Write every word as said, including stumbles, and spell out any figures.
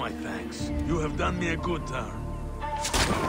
my thanks. You have done me a good turn.